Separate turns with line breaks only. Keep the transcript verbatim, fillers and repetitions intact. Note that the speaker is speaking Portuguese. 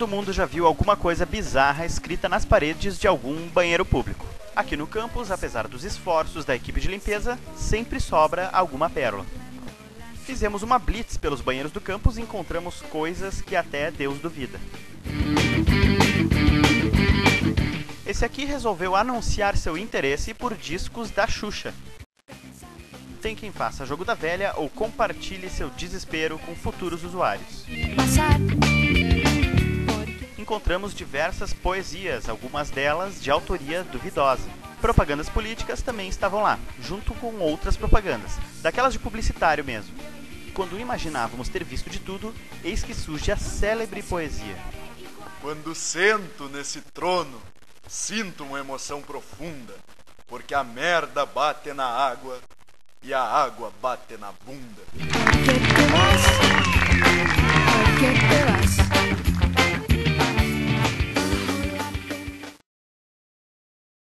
Todo mundo já viu alguma coisa bizarra escrita nas paredes de algum banheiro público. Aqui no campus, apesar dos esforços da equipe de limpeza, sempre sobra alguma pérola. Fizemos uma blitz pelos banheiros do campus e encontramos coisas que até Deus duvida. Esse aqui resolveu anunciar seu interesse por discos da Xuxa. Tem quem faça jogo da velha ou compartilhe seu desespero com futuros usuários. Encontramos diversas poesias, algumas delas de autoria duvidosa. Propagandas políticas também estavam lá, junto com outras propagandas, daquelas de publicitário mesmo. Quando imaginávamos ter visto de tudo, eis que surge a célebre poesia.
Quando sento nesse trono, sinto uma emoção profunda, porque a merda bate na água e a água bate na bunda.
¿A qué te vas? ¿A qué te vas?